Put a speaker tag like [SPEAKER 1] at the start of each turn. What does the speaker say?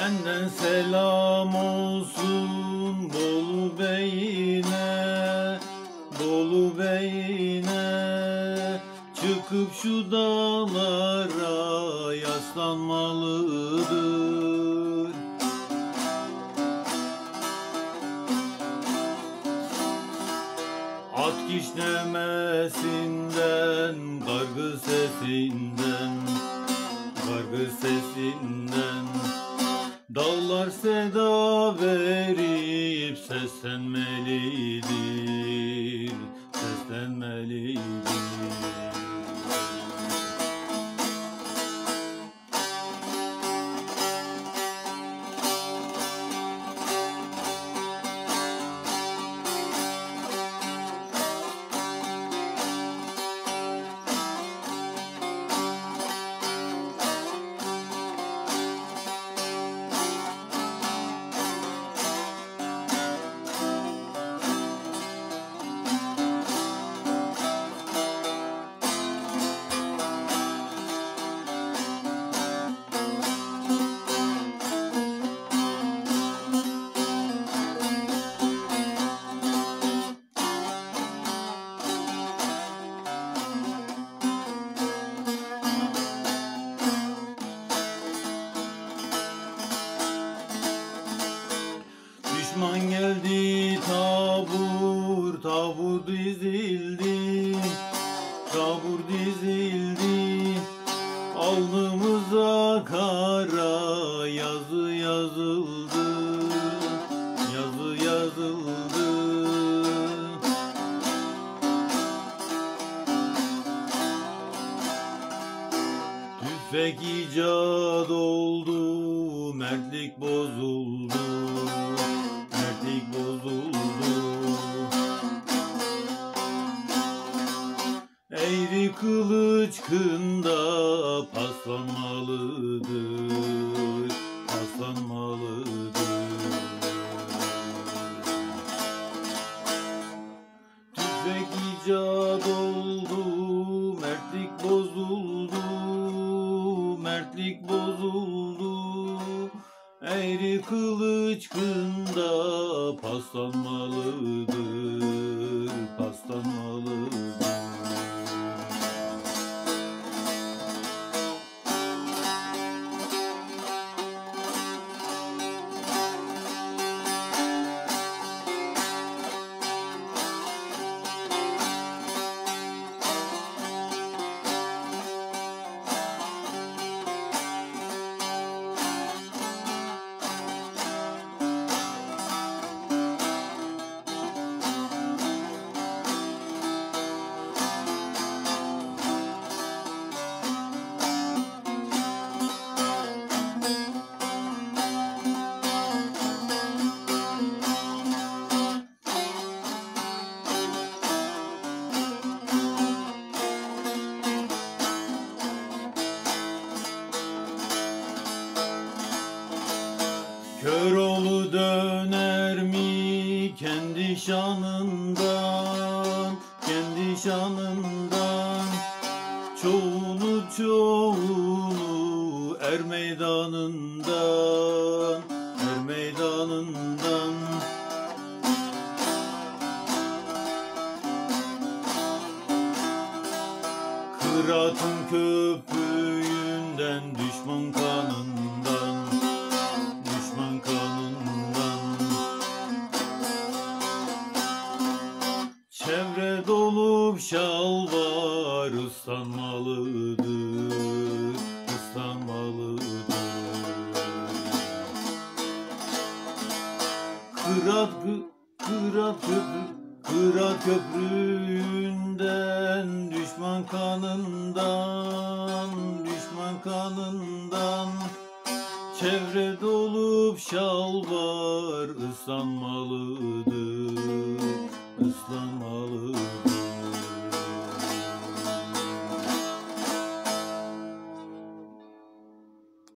[SPEAKER 1] Benden selam olsun Bolu Bey'ine, Bolu Bey'ine. Çıkıp şu dağlara yaslanmalıdır. At kişnemesinden, kargı sesinden, kargı sesinden. Dağlar seda verip seslenmelidir, seslenmelidir. Düşman geldi tabur, tabur dizildi, tabur dizildi. Alnımıza kara yazı yazıldı, yazı yazıldı. Tüfek icat oldu, mertlik bozuldu, mertlik bozuldu. Eğri kılıç kında paslanmalıdır, paslanmalıdır. Tüfek icat oldu, mertlik bozuldu, mertlik bozuldu. Eğri kılıç kında paslanmalıdır, paslanmalıdır. Köroğlu döner mi kendi şanından, kendi şanından? Çoğunu çoğunu er meydanından, er meydanından. Kırat'ın köpüğünden, düşman kanından, düşman kanından. Çevre dolup şalvar ıslanmalıdır, ıslanmalıdır. Kırat köprüğünden, düşman kanından, düşman kanından. Çevre dolup şalvar ıslanmalıdır.